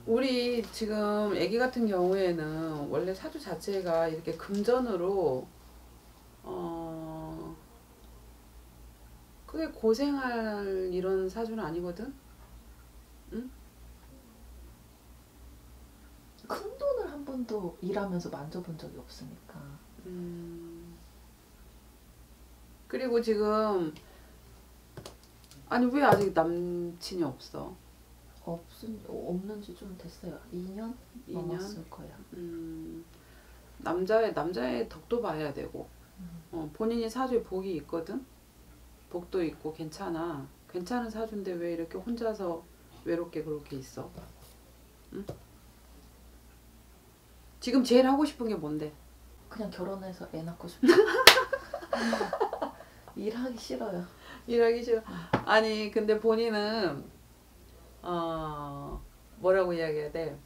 우리 지금 애기 같은 경우에는 원래 사주 자체가 이렇게 금전으로 어 크게 고생할 이런 사주는 아니거든. 응? 큰 돈을 한 번도 일하면서 만져본 적이 없으니까. 그리고 지금 아니 왜 아직 남친이 없어? 없는 지 좀 됐어요. 2년 2년? 넘었을 거예요. 남자의 덕도 봐야 되고 본인이 사주에 복이 있거든. 복도 있고 괜찮아. 괜찮은 사주인데 왜 이렇게 혼자서 외롭게 그렇게 있어? 응? 지금 제일 하고 싶은 게 뭔데? 그냥 결혼해서 애 낳고 싶어요. 일하기 싫어요. 일하기 싫어. 아니 근데 본인은 뭐라고 이야기해야 돼?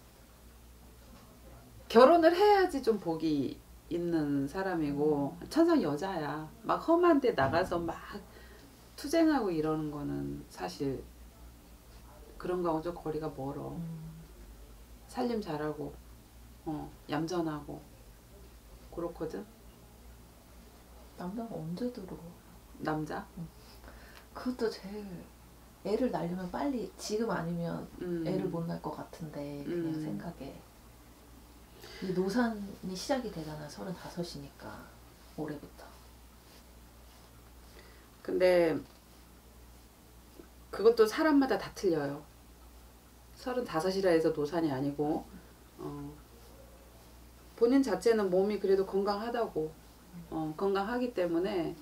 결혼을 해야지 좀 복이 있는 사람이고 천상 여자야. 막 험한 데 나가서 막 투쟁하고 이러는 거는 사실 그런 거하고 좀 거리가 멀어. 살림 잘하고 얌전하고 그렇거든. 남자가 언제 들어? 남자? 그것도 제일 애를 낳으려면 빨리 지금 아니면 애를 못 낳을 것 같은데 그냥 생각에 이 노산이 시작이 되잖아. 35이니까 올해부터. 근데 그것도 사람마다 다 틀려요. 35이라 해서 노산이 아니고 본인 자체는 몸이 그래도 건강하다고 건강하기 때문에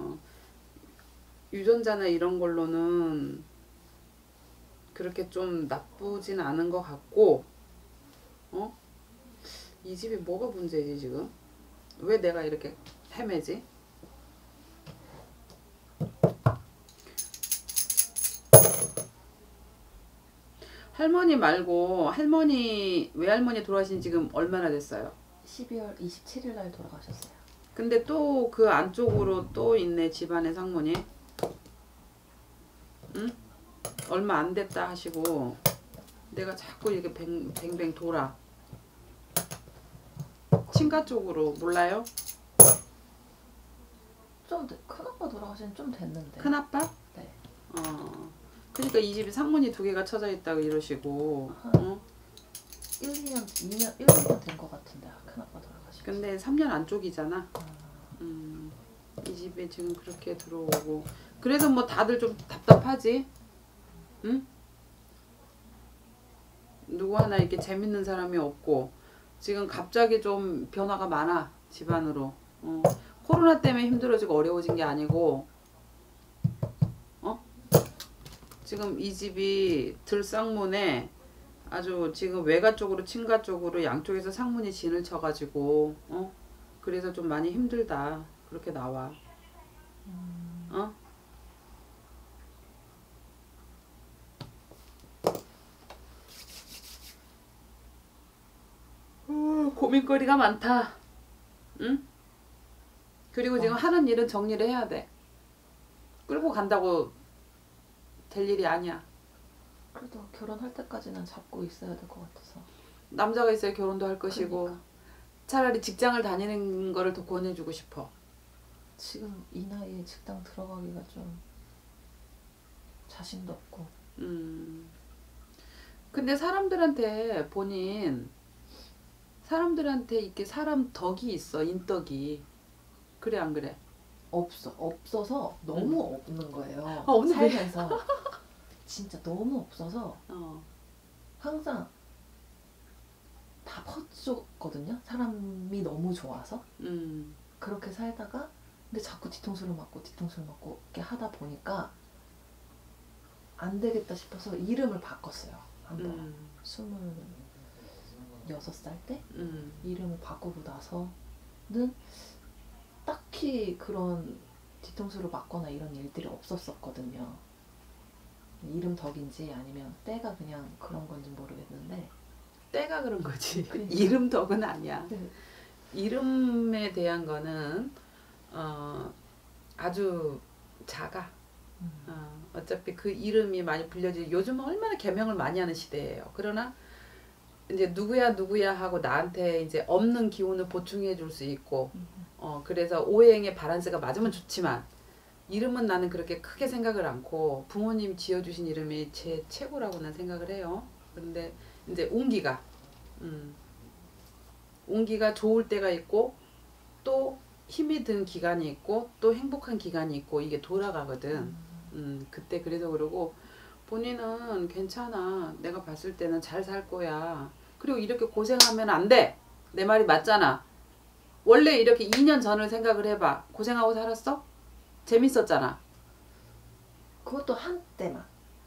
유전자나 이런 걸로는 그렇게 좀 나쁘진 않은 것 같고 이 집이 뭐가 문제지 지금? 왜 내가 이렇게 헤매지? 할머니 말고 외할머니 돌아가신 지금 얼마나 됐어요? 12월 27일 날 돌아가셨어요. 근데 또 그 안쪽으로 또 있네 집안의 상문이. 응? 얼마 안 됐다 하시고 내가 자꾸 이렇게 뱅뱅 돌아. 친가 쪽으로 몰라요? 좀 큰아빠 돌아가신 좀 됐는데. 큰아빠? 네. 그러니까 이 집이 상문이 2개가 쳐져 있다고 이러시고 1, 2년 된 것 같은데 큰아빠 돌아가시고. 근데 3년 안쪽이잖아. 이 집에 지금 그렇게 들어오고 그래서 뭐 다들 좀 답답하지? 응? 누구 하나 이렇게 재밌는 사람이 없고 지금 갑자기 좀 변화가 많아 집안으로. 코로나 때문에 힘들어지고 어려워진 게 아니고 지금 이 집이 들쌍문에 아주 지금 외가 쪽으로 친가 쪽으로 양쪽에서 상문이 진을 쳐가지고 그래서 좀 많이 힘들다 그렇게 나와. 고민거리가 많다. 응? 그리고 지금 하는 일은 정리를 해야 돼. 끌고 간다고 될 일이 아니야. 그래도 결혼할 때까지는 잡고 있어야 될 것 같아서. 남자가 있어야 결혼도 할 것이고 그러니까. 차라리 직장을 다니는 거를 더 권해주고 싶어. 지금 이 나이에 직장 들어가기가 좀 자신도 없고. 근데 사람들한테 이렇게 사람 덕이 있어. 인덕이. 그래 안 그래? 없어서 너무 없는 거예요. 없는 살면서 진짜 너무 없어서 항상 다 퍼졌거든요. 사람이 너무 좋아서. 그렇게 살다가 근데 자꾸 뒤통수를 맞고 이렇게 하다 보니까 안 되겠다 싶어서 이름을 바꿨어요. 한번 26살 때 이름을 바꾸고 나서는 딱히 그런 뒤통수를 맞거나 이런 일들이 없었었거든요. 이름 덕인지 아니면 때가 그냥 그런 건지 모르겠는데 때가 그런 거지. 그러니까. 이름 덕은 아니야. 네. 이름에 대한 거는 아주 작아. 어차피 그 이름이 많이 불려지. 요즘은 얼마나 개명을 많이 하는 시대예요. 그러나 이제 누구야 누구야 하고 나한테 이제 없는 기운을 보충해 줄 수 있고 그래서 오행의 바란스가 맞으면 좋지만 이름은 나는 그렇게 크게 생각을 않고 부모님 지어주신 이름이 제 최고라고 난 생각을 해요. 그런데 이제 운기가 좋을 때가 있고 또 힘이 든 기간이 있고 또 행복한 기간이 있고 이게 돌아가거든. 그때 그래서 그러고 본인은 괜찮아. 내가 봤을 때는 잘 살 거야. 그리고 이렇게 고생하면 안 돼. 내 말이 맞잖아. 원래 이렇게 2년 전을 생각을 해봐. 고생하고 살았어? 재밌었잖아. 그것도 한때만.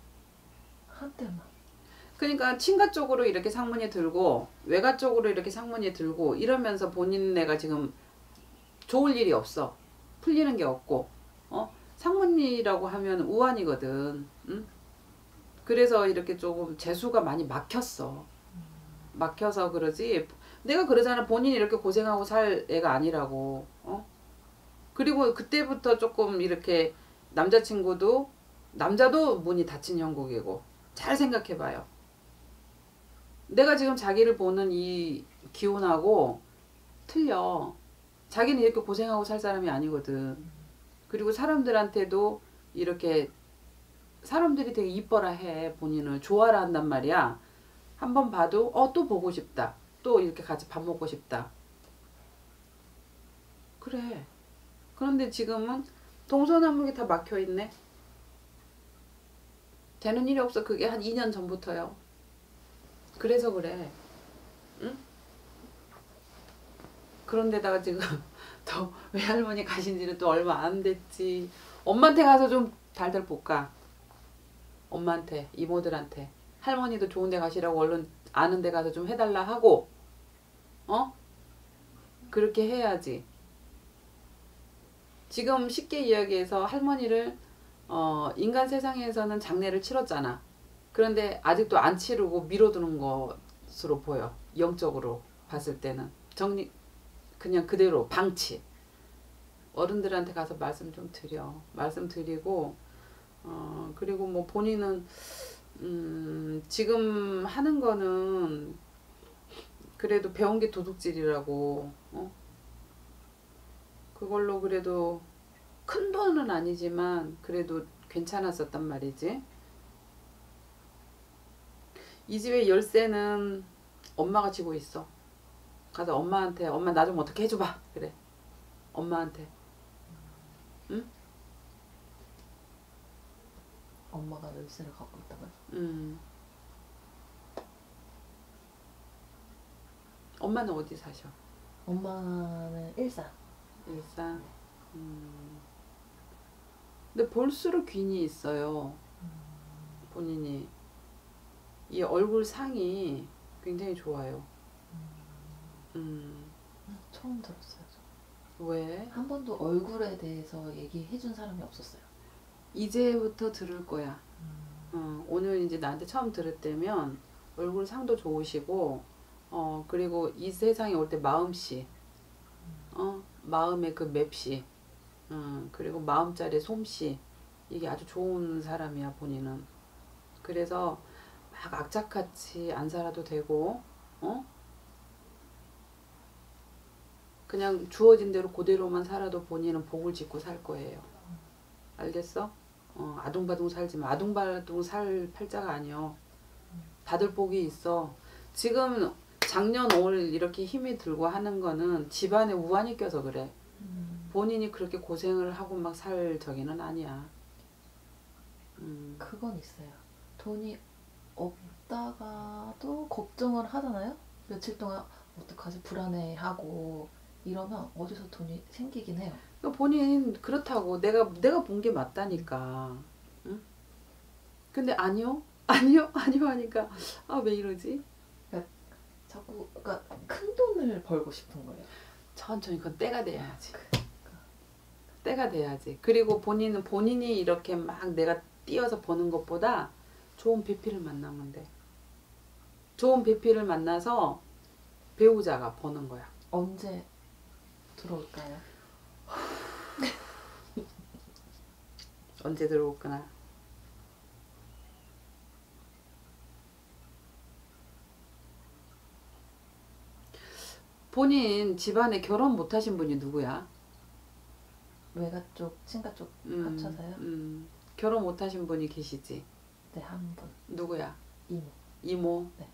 그러니까 친가 쪽으로 이렇게 상문이 들고 외가 쪽으로 이렇게 상문이 들고 이러면서 본인네가 지금 좋을 일이 없어. 풀리는 게 없고 상문이라고 하면 우환이거든. 응? 그래서 이렇게 조금 재수가 많이 막혔어. 막혀서 그러지. 내가 그러잖아. 본인이 이렇게 고생하고 살 애가 아니라고. 그리고 그때부터 조금 이렇게 남자도 문이 닫힌 형국이고. 잘 생각해봐요. 내가 지금 자기를 보는 이 기운하고 틀려. 자기는 이렇게 고생하고 살 사람이 아니거든. 그리고 사람들한테도 이렇게 사람들이 되게 이뻐라 해. 본인을 좋아라 한단 말이야. 한번 봐도 또 보고 싶다. 또 이렇게 같이 밥 먹고 싶다. 그래. 그런데 지금은 동서남북이 다 막혀있네. 되는 일이 없어. 그게 한 2년 전부터요. 그래서 그래. 응? 그런데다가 지금 또 외할머니 가신 지는 또 얼마 안 됐지. 엄마한테 가서 좀 달달 볶아. 엄마한테, 이모들한테. 할머니도 좋은 데 가시라고 얼른 아는 데 가서 좀 해달라 하고 그렇게 해야지. 지금 쉽게 이야기해서 할머니를 인간 세상에서는 장례를 치렀잖아. 그런데 아직도 안 치르고 미뤄두는 것으로 보여. 영적으로 봤을 때는. 그냥 그대로 방치. 어른들한테 가서 말씀 좀 드려. 말씀 드리고 그리고 뭐 본인은 지금 하는 거는 그래도 배운 게 도둑질이라고 그걸로 그래도 큰 돈은 아니지만 그래도 괜찮았었단 말이지. 이 집의 열쇠는 엄마가 쥐고 있어. 가서 엄마한테 엄마 나 좀 어떻게 해줘봐. 그래. 엄마한테. 응? 엄마가 열쇠를 갖고 있다고요? 엄마는 어디 사셔? 엄마는 일산. 일산. 근데 볼수록 귀인이 있어요. 본인이 이 얼굴 상이 굉장히 좋아요. 처음 들었어요. 왜? 한 번도 얼굴에 대해서 얘기해준 사람이 없었어요. 이제부터 들을 거야. 오늘 이제 나한테 처음 들었다면 얼굴 상도 좋으시고 그리고 이 세상에 올 때 마음씨 마음의 그 맵씨 그리고 마음자리의 솜씨 이게 아주 좋은 사람이야 본인은. 그래서 막 악착같이 안 살아도 되고 그냥 주어진 대로 그대로만 살아도 본인은 복을 짓고 살 거예요. 알겠어? 아둥바둥 살지 마. 아둥바둥 살 팔자가 아니여. 받을 복이 있어. 지금 작년 올 이렇게 힘이 들고 하는 거는 집안에 우환이 껴서 그래. 본인이 그렇게 고생을 하고 막 살 저기는 아니야. 그건 있어요. 돈이 없다가도 걱정을 하잖아요. 며칠 동안 어떡하지 불안해하고 이러면 어디서 돈이 생기긴 해요. 본인 그렇다고 내가 본 게 맞다니까. 응? 근데 아니요 하니까 왜 이러지? 자꾸 그러니까 큰 돈을 벌고 싶은 거예요. 천천히 그건 때가 돼야지. 때가 돼야지. 그리고 본인이 이렇게 막 내가 뛰어서 버는 것보다 좋은 배필을 만나면 돼. 좋은 배필을 만나서 배우자가 버는 거야. 언제 들어올까요? 언제 들어올까나. 본인 집안에 결혼 못하신 분이 누구야? 외가 쪽, 친가 쪽 합쳐서요? 결혼 못하신 분이 계시지? 네, 한 분. 누구야? 이모. 이모? 네.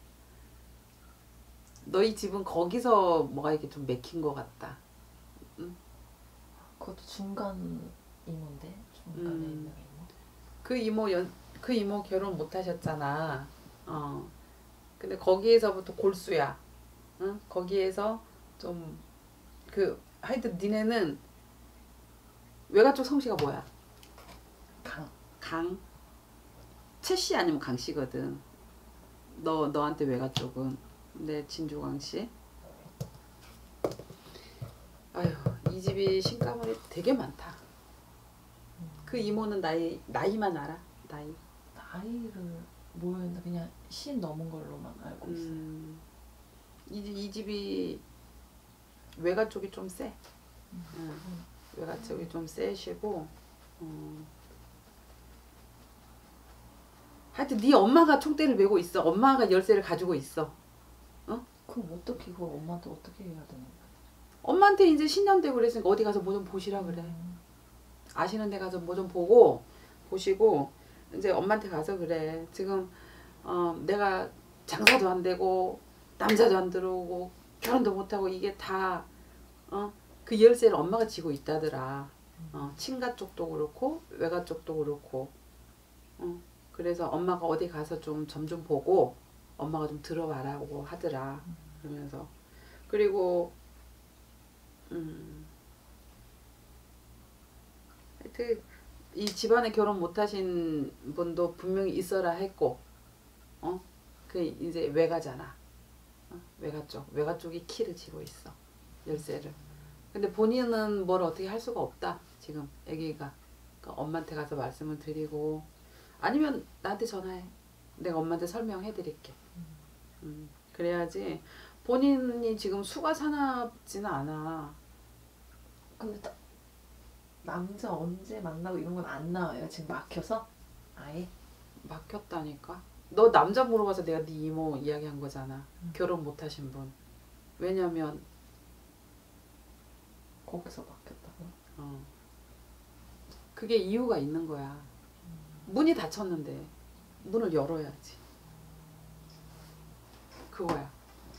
너희 집은 거기서 뭐가 이렇게 좀 맥힌 것 같다. 응? 그것도 중간 이모인데? 중간에 있는 이모. 그 이모 결혼 못하셨잖아. 근데 거기에서부터 골수야. 응? 거기에서 좀 하여튼 니네는 외가 쪽 성씨가 뭐야? 강. 채씨 아니면 강씨거든. 너한테 외가 쪽은. 근데 진주강씨. 아휴, 이 집이 신가물이 되게 많다. 그 이모는 나이만 알아? 나이를 모르는데 그냥 50 넘은 걸로만 알고 있어요. 이 집이 외가 쪽이 좀 세. 외가 쪽이 좀 세시고. 하여튼 네 엄마가 총대를 메고 있어. 엄마가 열쇠를 가지고 있어. 그럼 어떻게 그걸 엄마한테 어떻게 해야 되는 거야? 엄마한테 이제 신년되고 그랬으니까 어디 가서 뭐 좀 보시라 그래. 아시는 데 가서 뭐 좀 보시고 이제 엄마한테 가서 그래. 지금 내가 장사도 안 되고 남자도 안 들어오고 결혼도 못하고 이게 다 그 열쇠를 엄마가 쥐고 있다더라. 친가 쪽도 그렇고 외가 쪽도 그렇고. 그래서 엄마가 어디 가서 좀 점 좀 보고 엄마가 좀 들어와라고 하더라. 그러면서 그리고 하여튼 이 집안에 결혼 못하신 분도 분명히 있어라 했고, 그 이제 외가잖아. 외가 쪽이 키를 쥐고 있어. 열쇠를. 근데 본인은 뭘 어떻게 할 수가 없다. 지금 애기가. 그러니까 엄마한테 가서 말씀을 드리고 아니면 나한테 전화해. 내가 엄마한테 설명해 드릴게. 그래야지 본인이 지금 수가 사납지는 않아. 근데 남자 언제 만나고 이런 건 안 나와요? 지금 막혀서? 아예? 막혔다니까. 너 남자 물어봐서 내가 네 이모 이야기한 거잖아. 결혼 못하신 분. 왜냐면 거기서 막혔다고? 그게 이유가 있는 거야. 문이 닫혔는데 문을 열어야지. 그거야.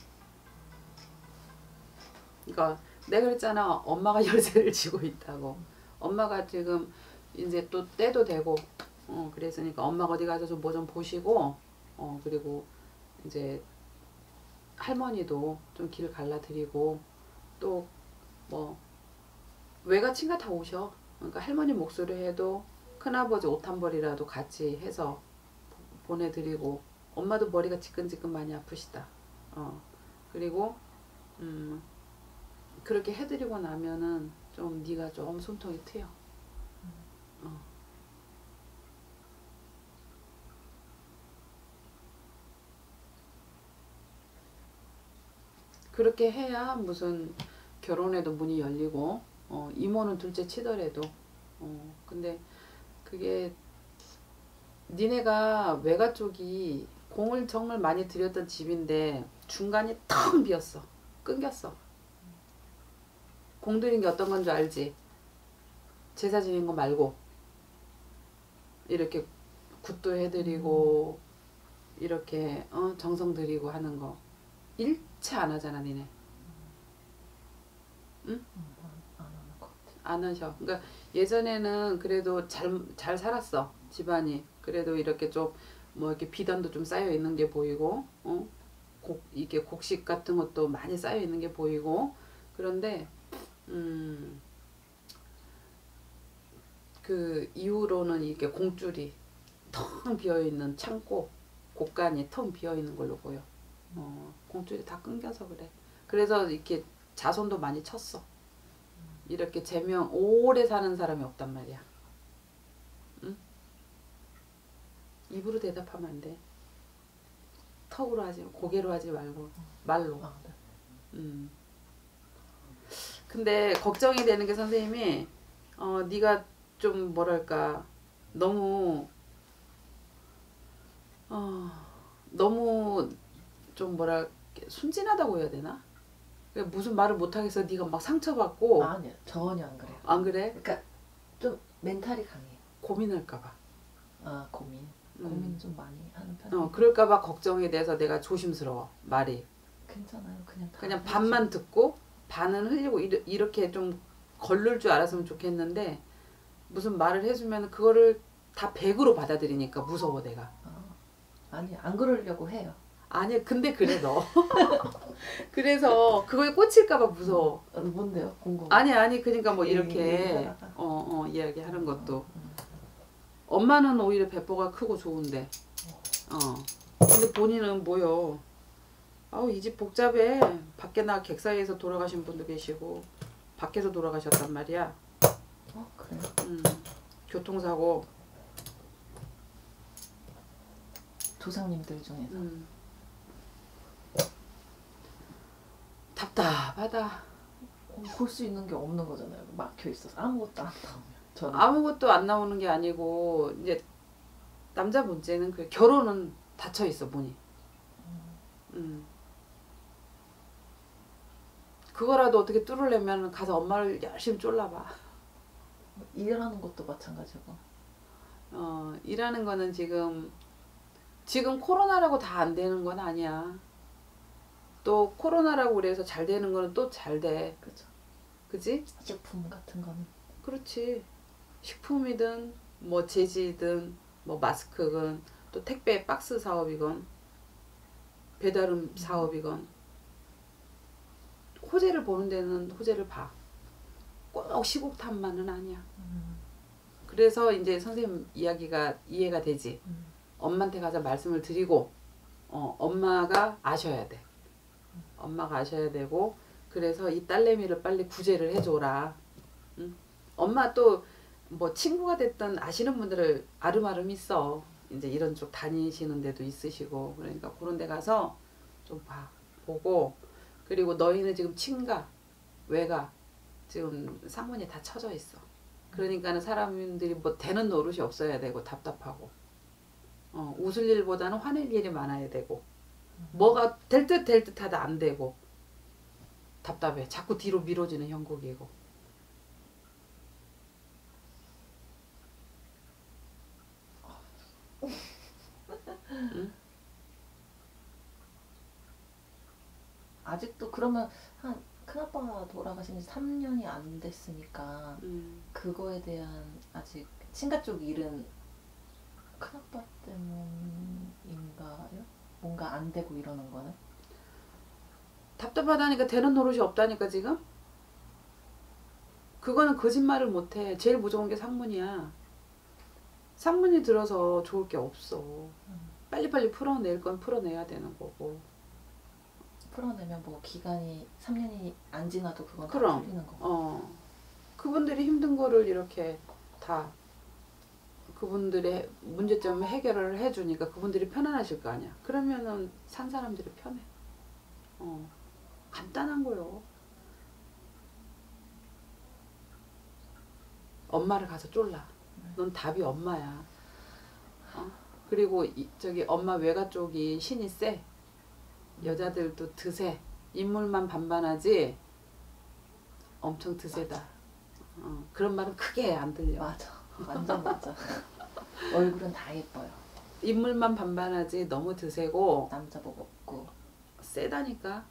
그러니까 내가 그랬잖아. 엄마가 열쇠를 쥐고 있다고. 엄마가 지금 이제 또 때도 되고 그랬으니까 엄마가 어디 가서 좀 뭐 좀 보시고 그리고 이제 할머니도 좀 길 갈라드리고 또 뭐 외가 친가 다 오셔. 그러니까 할머니 목소리 해도 큰아버지 옷 한 벌이라도 같이 해서 보내드리고 엄마도 머리가 지끈지끈 많이 아프시다. 그리고 그렇게 해드리고 나면은 좀 네가 좀 숨통이 트여. 그렇게 해야 무슨 결혼에도 문이 열리고 이모는 둘째 치더라도 근데 그게 니네가 외가 쪽이 공을 정말 많이 들였던 집인데 중간이 텅 비었어. 끊겼어. 공 들인 게 어떤 건 줄 알지? 제사 지낸 거 말고 이렇게 굿도 해드리고 이렇게 정성 들이고 하는 거 일체 안 하잖아 니네. 응? 안 하는 것 같아. 안 하셔. 그러니까 예전에는 그래도 잘 살았어 집안이. 그래도 이렇게 좀 뭐 이렇게 비단도 좀 쌓여 있는 게 보이고, 이게 곡식 같은 것도 많이 쌓여 있는 게 보이고. 그런데 그 이후로는 이게 공줄이 텅 비어 있는 창고 곳간이 텅 비어 있는 걸로 보여. 공줄이 다 끊겨서 그래. 그래서 이렇게 자손도 많이 쳤어. 이렇게 제명 오래 사는 사람이 없단 말이야. 응? 입으로 대답하면 안 돼. 턱으로 하지, 고개로 하지 말고 말로. 네. 근데 걱정이 되는 게 선생님이 네가 좀 뭐랄까 너무 너무 좀 뭐랄까 순진하다고 해야 되나? 무슨 말을 못하겠어. 네가 막 상처받고. 아니요. 전혀 안 그래요. 안 그래? 그러니까 좀 멘탈이 강해요. 고민할까봐. 아 고민. 고민 좀 많이 하는 편이에요. 그럴까봐 걱정에 대해서 내가 조심스러워. 말이. 괜찮아요. 그냥 반만 듣고 반은 흘리고 이렇게 좀 걸를 줄 알았으면 좋겠는데 무슨 말을 해주면 그거를 다 100으로 받아들이니까 무서워 내가. 아니 안 그러려고 해요. 아니 근데 그래 너. 그래서 그거에 꽂힐까봐 무서워. 뭔데요? 궁금해. 아니 그러니까 뭐 이렇게 이야기하는 것도 엄마는 오히려 배포가 크고 좋은데 근데 본인은 뭐요? 아우 이 집 복잡해. 밖에 나 객사에서 돌아가신 분도 계시고 밖에서 돌아가셨단 말이야. 그래요? 교통사고. 조상님들 중에서. 답답하다. 볼 수 있는 게 없는 거잖아요. 막혀 있어서 아무것도 안 나오면. 저는. 아무것도 안 나오는 게 아니고 이제 남자 문제는 그 결혼은 닫혀 있어 문이. 그거라도 어떻게 뚫으려면 가서 엄마를 열심히 쫄라봐. 일하는 것도 마찬가지고. 일하는 거는 지금 코로나라고 다 안 되는 건 아니야. 또 코로나라고 그래서 잘 되는 거는 또 잘 돼. 그죠. 그지? 식품 같은 거는. 그렇지. 식품이든 뭐 제지든 뭐 마스크건 또 택배 박스 사업이건 배달음 사업이건 호재를 보는 데는 호재를 봐. 꼭 시국탄만은 아니야. 그래서 이제 선생님 이야기가 이해가 되지. 엄마한테 가서 말씀을 드리고 엄마가 아셔야 돼. 엄마가 아셔야 되고 그래서 이 딸내미를 빨리 구제를 해줘라. 응? 엄마 또 뭐 친구가 됐든 아시는 분들을 아름아름 있어. 이제 이런 쪽 다니시는 데도 있으시고 그러니까 그런 데 가서 좀 보고 그리고 너희는 지금 친가 외가 지금 상문이 다 쳐져 있어. 그러니까는 사람들이 뭐 되는 노릇이 없어야 되고 답답하고 웃을 일보다는 화낼 일이 많아야 되고 뭐가 될 듯 하다 안 되고 답답해. 자꾸 뒤로 밀어지는 형국이고. 응? 아직도 그러면 한 큰아빠가 돌아가신 지 3년이 안 됐으니까 그거에 대한 아직 친가 쪽 일은 큰아빠 때문인가요? 뭔가 안 되고 이러는 거는? 답답하다니까 되는 노릇이 없다니까 지금? 그거는 거짓말을 못해. 제일 무서운 게 상문이야. 상문이 들어서 좋을 게 없어. 빨리빨리 풀어낼 건 풀어내야 되는 거고. 풀어내면 뭐 기간이 3년이 안 지나도 그건 그럼, 다 풀리는 거고. 그분들이 힘든 거를 이렇게 다 그분들의 문제점을 해결을 해주니까 그분들이 편안하실 거 아니야. 그러면은 산 사람들이 편해. 간단한 거요. 엄마를 가서 쫄라. 넌 답이 엄마야. 그리고 저기 엄마 외가 쪽이 신이 세. 여자들도 드세. 인물만 반반하지 엄청 드세다. 그런 말은 크게 안 들려. 맞아. 완전 맞아. 얼굴은 다 예뻐요. 인물만 반반하지 너무 드세고 남자 복 없고 세다니까.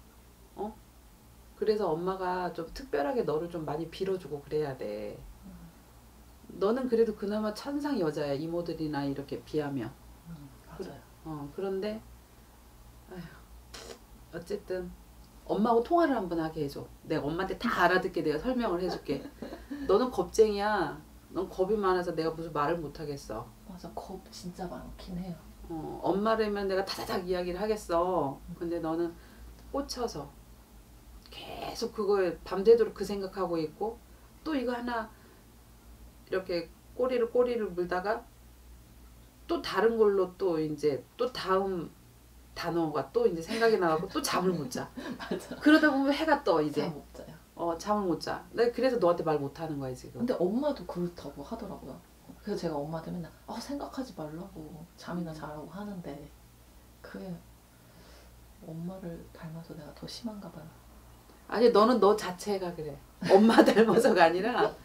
그래서 엄마가 좀 특별하게 너를 좀 많이 빌어주고 그래야 돼. 너는 그래도 그나마 천상 여자야. 이모들이나 이렇게 비하면. 맞아요. 그런데 아휴, 어쨌든 엄마하고 통화를 한번 하게 해줘. 내가 엄마한테 다 알아듣게 내가 설명을 해줄게. 너는 겁쟁이야. 넌 겁이 많아서 내가 무슨 말을 못하겠어. 맞아. 겁 진짜 많긴 해요. 엄마라면 내가 타다닥 이야기를 하겠어. 근데 너는 꽂혀서 계속 그거에 밤새도록 그 생각하고 있고 또 이거 하나 이렇게 꼬리를 물다가 또 다른 걸로 또 이제 또 다음 단어가 또 이제 생각이 나고 또 잠을 못 자. 맞아. 그러다 보면 해가 떠 이제. 잠 못 자요. 잠을 못 자. 내가 그래서 너한테 말 못 하는 거야 지금. 근데 엄마도 그렇다고 하더라고요. 그래서 제가 엄마한테 맨날 생각하지 말라고 잠이나 자라고 하는데 그게 엄마를 닮아서 내가 더 심한가 봐요. 아니 너는 너 자체가 그래. 엄마 닮아서가 아니라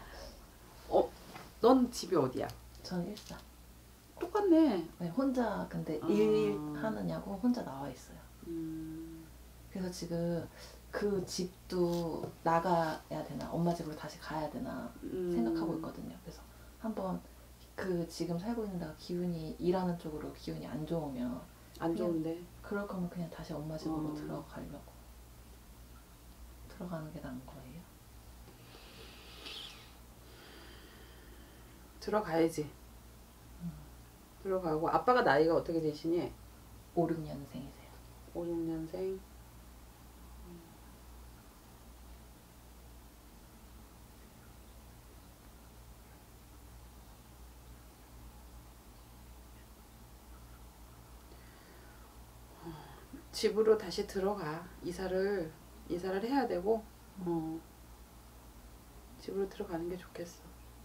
넌 집이 어디야? 저는 일산. 똑같네. 네, 혼자 근데 일하느냐고 혼자 나와 있어요. 그래서 지금 그 집도 나가야 되나 엄마 집으로 다시 가야 되나 생각하고 있거든요. 그래서 한번 그 지금 살고 있는 데가 기운이 일하는 쪽으로 기운이 안 좋으면 안 좋은데 그럴 거면 그냥 다시 엄마 집으로 들어가려고 들어가는 게 나은 거예요. 들어가야지. 들어가고 아빠가 나이가 어떻게 되시니? 5, 6년생이세요. 5, 6년생. 집으로 다시 들어가. 이사를 해야 되고 집으로 들어가는 게 좋겠어.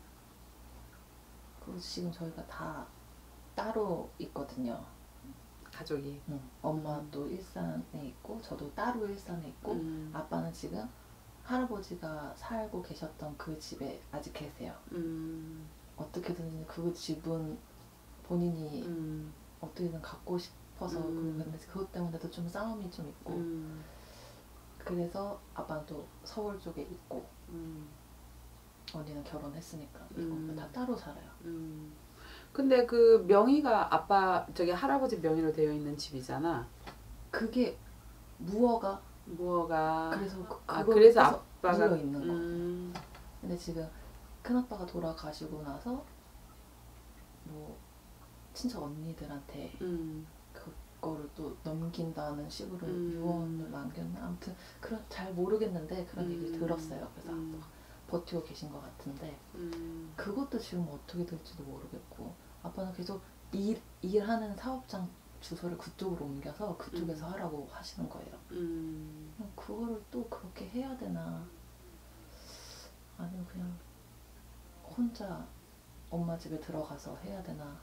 그리고 지금 저희가 다 따로 있거든요. 가족이. 엄마도 일산에 있고 저도 따로 일산에 있고 아빠는 지금 할아버지가 살고 계셨던 그 집에 아직 계세요. 어떻게든 그 집은 본인이 어떻게든 갖고 싶어서 근데 그것 때문에도 좀 싸움이 좀 있고 그래서 아빠는 또 서울 쪽에 있고 언니는 결혼했으니까 이거 다 따로 살아요. 근데 그 명의가 아빠 저기 할아버지 명의로 되어 있는 집이잖아. 그게 무허가 그래서 그래서 아빠가 물려 있는 거. 근데 지금 큰 아빠가 돌아가시고 나서 뭐 친척 언니들한테 그거를 또 넘긴다는 식으로 유언을 남겼나 아무튼 그런 잘 모르겠는데 그런 얘기를 들었어요. 그래서 버티고 계신 것 같은데 그것도 지금 어떻게 될지도 모르겠고 아빠는 계속 일하는 사업장 주소를 그쪽으로 옮겨서 그쪽에서 하라고 하시는 거예요. 그거를 또 그렇게 해야 되나 아니면 그냥 혼자 엄마 집에 들어가서 해야 되나.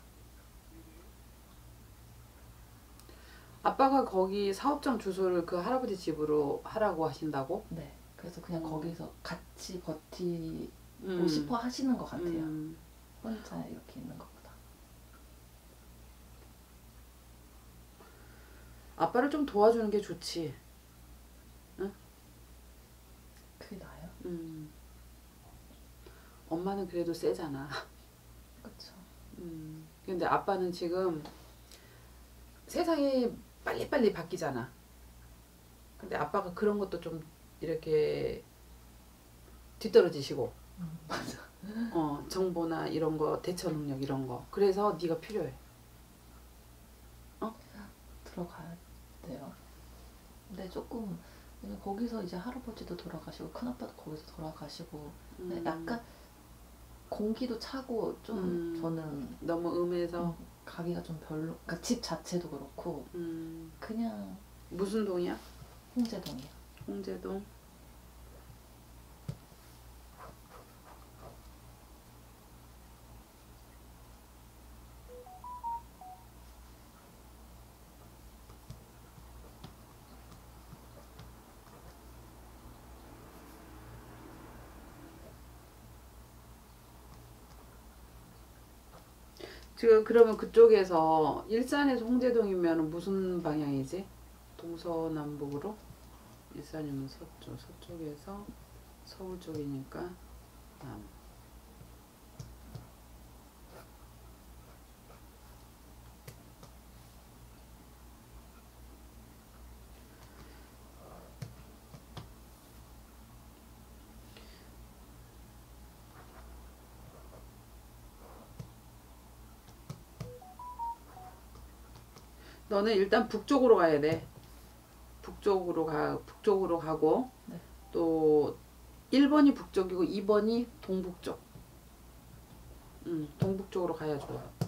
아빠가 거기 사업장 주소를 그 할아버지 집으로 하라고 하신다고? 네. 그래서 그냥 거기서 같이 버티고 싶어 하시는 것 같아요. 혼자 이렇게 있는 것보다. 아빠를 좀 도와주는 게 좋지. 응? 그게 나아요? 엄마는 그래도 세잖아. 그쵸. 근데 아빠는 지금 세상이 빨리빨리 바뀌잖아. 근데 아빠가 그런 것도 좀 이렇게 뒤떨어지시고 맞아. 정보나 이런 거 대처 능력 이런 거 그래서 네가 필요해. 들어가야 돼요. 근데 조금 거기서 이제 할아버지도 돌아가시고 큰아빠도 거기서 돌아가시고 약간 공기도 차고 좀 저는 너무 음해서 가기가 좀 별로. 그러니까 집 자체도 그렇고 그냥 무슨 동이야? 홍제동이요. 홍제동. 지금 그러면 그쪽에서 일산에서 홍제동이면 무슨 방향이지? 동서남북으로? 일산이면 서쪽에서 서울 쪽이니까 남. 너는 일단 북쪽으로 가야 돼. 북쪽으로 가고 네. 또 1번이 북쪽이고 2번이 동북쪽. 동북쪽으로 가야 좋아.